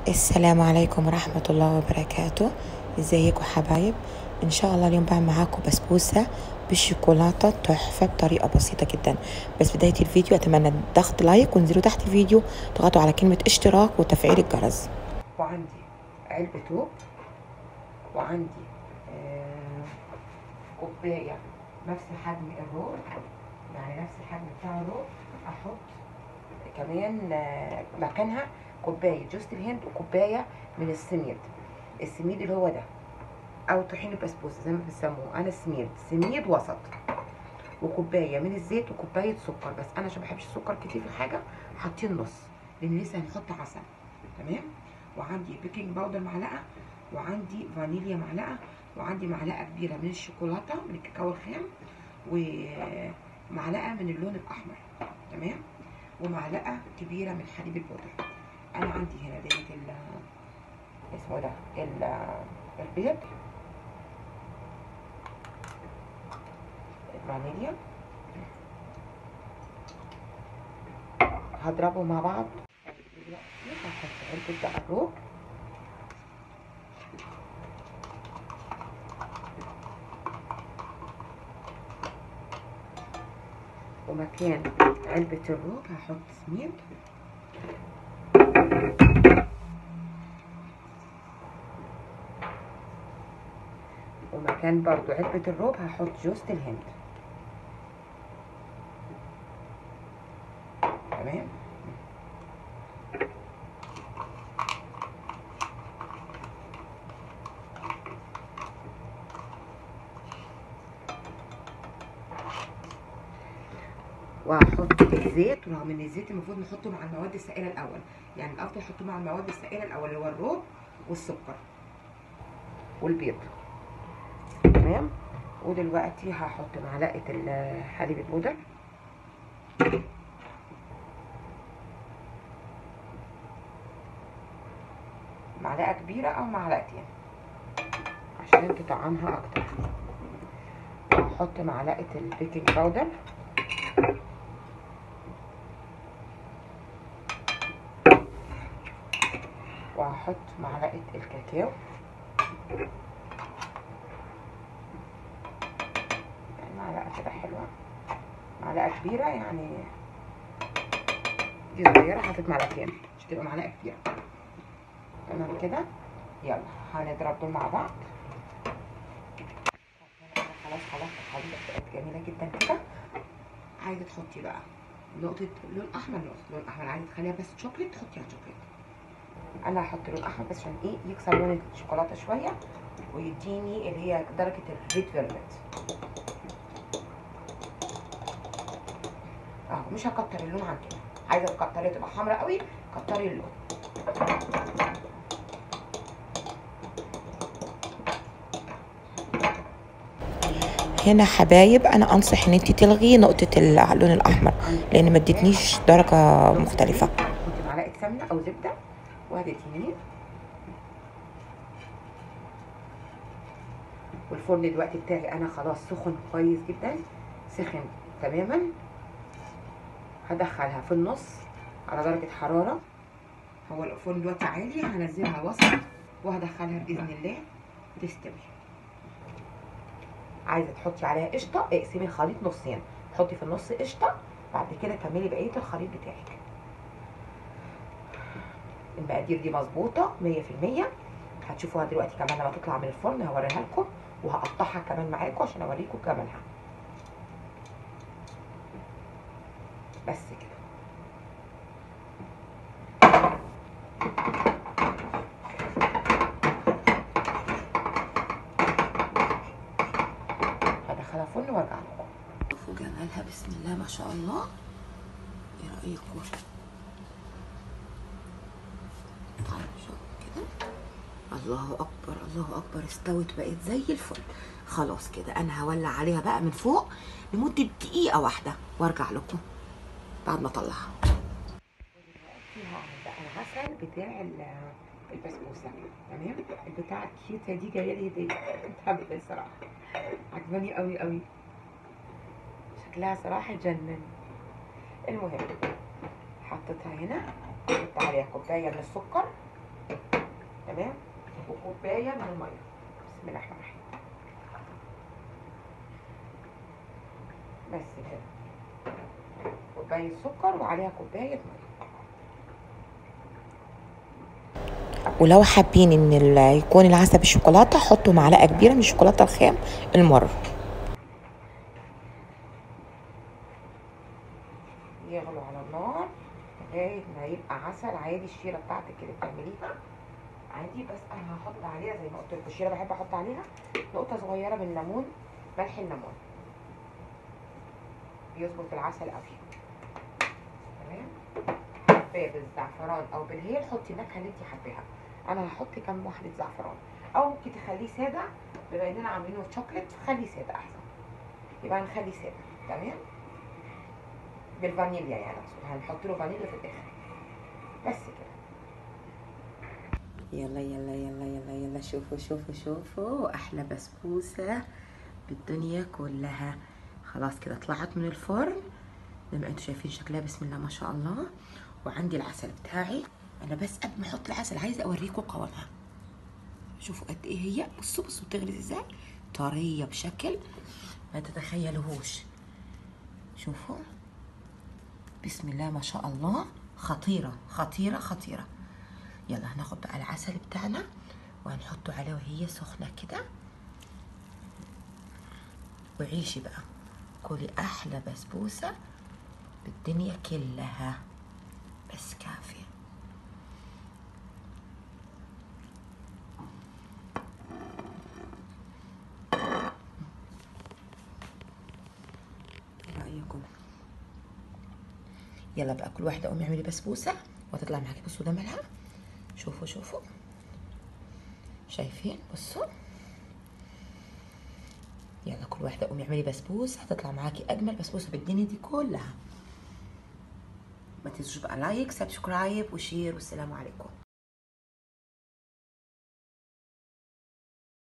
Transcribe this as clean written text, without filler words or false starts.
السلام عليكم ورحمة الله وبركاته. ازيكم حبايب؟ ان شاء الله اليوم بعمل معاكم بسبوسة بالشوكولاتة تحفة بطريقة بسيطة جدا. بس بداية الفيديو اتمنى ضغط لايك وانزلوا تحت الفيديو تضغطوا على كلمة اشتراك وتفعيل الجرس. وعندي علبة توب، وعندي كوباية نفس حجم الرول، يعني نفس الحجم بتاع الرول. احط كمان مكانها كوباية جوز الهند وكوباية من السميد اللي هو ده، او طحين البسبوسة زي ما بيسموه. انا سميد وسط، وكوباية من الزيت وكوباية سكر. بس انا عشان مبحبش السكر كتير في الحاجة حاطين نص، لان لسه هنحط عسل. تمام. وعندي بيكنج باودر معلقة، وعندي فانيليا معلقة، وعندي معلقة كبيرة من الشوكولاتة من الكاكاو الخام، ومعلقة من اللون الأحمر. تمام. ومعلقة كبيرة من حليب البودرة. أنا عندي هنا ديت اسمه ده البيض، الفانيليا، هضربهم مع بعض. دلوقتي هحط علبة بقى الروب، ومكان علبة الروب هحط سميد، ومكان برضو علبة الروب هحط جوز الهند. تمام. وهحط الزيت، رغم ان الزيت المفروض نحطه مع المواد السائله الاول، يعني الافضل نحطه مع المواد السائله الاول اللي هو الروب والسكر والبيض. تمام. ودلوقتي هحط معلقه حليب البودر، معلقه كبيره او معلقتين عشان تطعمها اكتر. وهحط معلقه البيكنج باودر، وهحط معلقه الكاكاو، يعني معلقه كده حلوه، معلقه كبيره يعني دي صغيره، حطيت معلقتين مش تبقى معلقه كبيره. تمام كده. يلا هنضرب دول مع بعض. خلاص الخليطه بقت جميله جدا كده. عايزه تحطي بقى نقطه لون احمر، عايزه تخليها بس شوكليت تحطيها شوكليت. انا هحط لون احمر بس عشان ايه؟ يكسر لون الشوكولاته شويه ويديني اللي هي درجه الريد فيلفت. اهو مش هكتر اللون عن كده، عايزه تكتري تبقى حمراء قوي كتري اللون. هنا حبايب انا انصح ان انت تلغي نقطة اللون الاحمر لان ما ادتنيش درجة مختلفة. حطي معلقه سمنه او زبده وهدتيني. والفرن دلوقتي بتاعي انا خلاص سخن كويس جدا، سخن تماما. هدخلها في النص على درجة حرارة، هو الفرن دلوقتي عالي، هنزلها وسط وهدخلها بإذن الله تستوي. عايزة تحطي عليها قشطة، اقسمي الخليط نصين، حطي في النص قشطة، بعد كده كملي بقية الخليط بتاعك. المقادير دي مظبوطة 100%. هتشوفوها دلوقتي كمان لما تطلع من الفرن، هوريها لكم وهقطعها كمان معاكم عشان اوريكم جمالها. بس كده. هدخلها فرن وارجع لكم. شوفوا جمالها، بسم الله ما شاء الله. ايه رايكم؟ كده الله اكبر الله اكبر، استوت بقت زي الفل. خلاص كده انا هولع عليها بقى من فوق لمده دقيقه واحده وارجع لكم بعد ما اطلعها. دلوقتي هعمل بقى العسل بتاع البسبوسه. تمام. البتاع الكيوته دي جايه لي هديه، اتحبت الصراحه، عجباني قوي قوي، شكلها صراحه جنن. المهم حطيتها هنا، حطيت عليها كوبايه من السكر تمام، وكوبايه من الميه. بسم الله الرحمن الرحيم. بس كده، كوبايه سكر وعليها كوبايه ميه. ولو حابين ان يكون العسل بالشوكولاته حطوا معلقه كبيره من الشوكولاته الخام المره. يغلوا على النار لغايه ما يبقى عسل عادي. الشيره بتاعتك اللي بتعمليها عادي، بس انا هحط عليها زي ما قلت لكم، الشيره بحب احط عليها نقطه صغيره من الليمون، ملح الليمون بيظبط العسل قوي. تمام، بالزعفران او بالهيل حطي النكهه اللي انت حباها. انا هحط كام واحده زعفران، او ممكن تخليه ساده، بما اننا عاملينه شوكليت خليه ساده احسن. يبقى هنخليه ساده. تمام، بالفانيليا يعني، هنحط له فانيليا في الاخر. بس كده. يلا يلا يلا يلا يلا، شوفوا شوفوا شوفوا احلى بسبوسه بالدنيا كلها. خلاص كده طلعت من الفرن زي ما انتم شايفين شكلها، بسم الله ما شاء الله. وعندي العسل بتاعي. انا بس قبل ما احط العسل عايزه اوريكم قوامها. شوفوا قد ايه هي، بصوا بصوا بتغلي ازاي، طريه بشكل ما تتخيلوهوش. شوفوا بسم الله ما شاء الله، خطيره خطيره خطيره. يلا هناخد بقى العسل بتاعنا وهنحطه عليه وهي سخنه كده، وعيشي بقى كلي احلى بسبوسه بالدنيا كلها. بس كافيه. ايه رايكم؟ يلا بقى كل واحده قومي اعملي بسبوسه وهتطلع معاكي. بصوا جمالها، شوفوا شوفوا، شايفين؟ بصوا، يلا كل واحده قومي اعملي بسبوسه هتطلع معاكي اجمل بسبوسه بالدنيا دي كلها. ما تنسوش بقى لايك سبسكرايب وشير، والسلام عليكم.